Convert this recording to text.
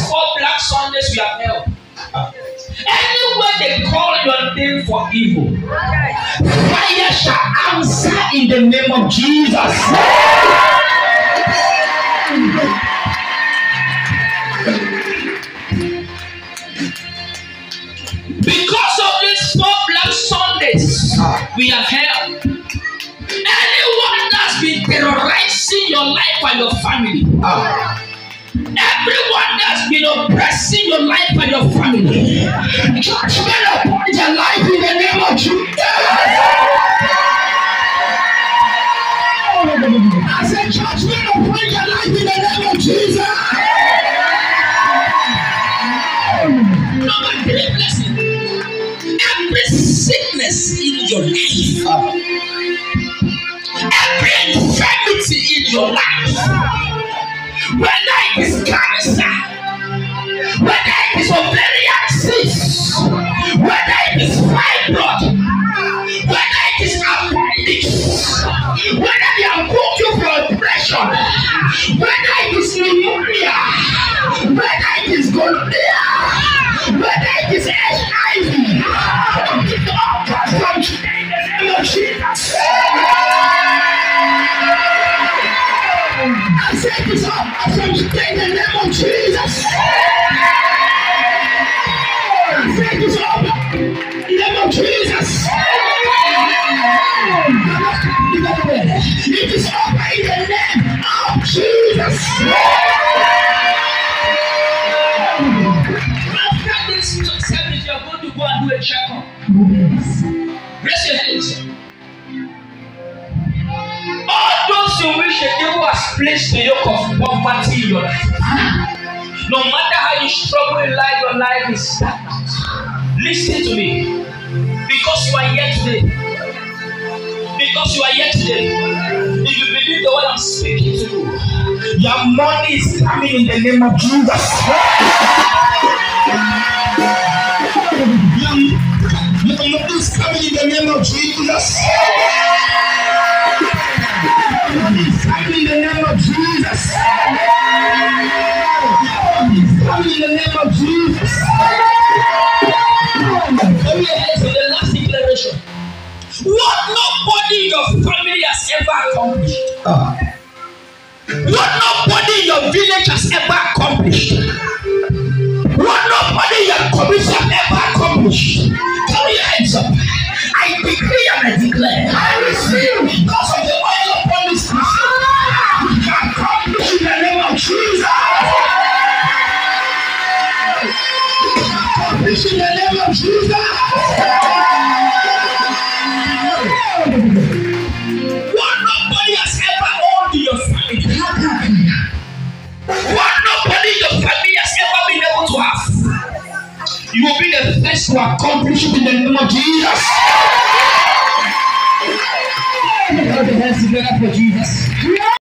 4 Black Sundays we have held, anywhere they call your name for evil, fire shall answer in the name of Jesus. Because of these 4 Black Sundays we have held, anyone that's been terrorizing your life and your family, everyone that's been oppressing your life and your family, judgment upon their life in the name of Jesus. I said judgment upon their life in the name of Jesus. Number 3 blessing. Every sickness in your life, every infirmity in your life, whether it is cancer, whether it is ovarian cyst, whether it is fibroid, whether it is appendix, whether they have put you for oppression, whether it is pneumonia, whether it is gonorrhea, whether it is HIV, from today in the name of Jesus. I said this up from today in the name of Jesus. I said this up in the name of Jesus. It is over in the name of Jesus. After this service, you are going to go and do a checkup. Raise your hands. All those in which the devil has placed the yoke of poverty in your life, no matter how you struggle in life, your life is stagnant. Listen to me. Because you are here today. Because you are here today. If you believe the word I'm speaking to you, your money is coming in the name of Jesus. Your money is coming in the name of Jesus. It's coming in the name of Jesus. It's coming in the name of Jesus. Come here to the last declaration. What nobody in your family has ever accomplished. What nobody in your village has ever accomplished. What nobody in your community has ever accomplished. Throw your hands up. I decree and I declare. I receive because of the oil upon this house. Accomplish in the name of Jesus. Accomplish in the name of Jesus. What nobody has ever owned in your family. What nobody in your family has ever been able to have. You will be the first to accomplish it in the name of Jesus. Put your hands together for Jesus.